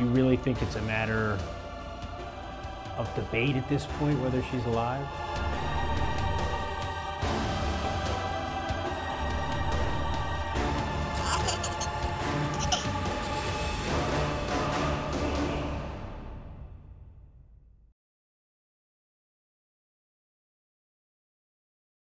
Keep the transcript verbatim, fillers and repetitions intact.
Do you really think it's a matter of debate at this point whether she's alive?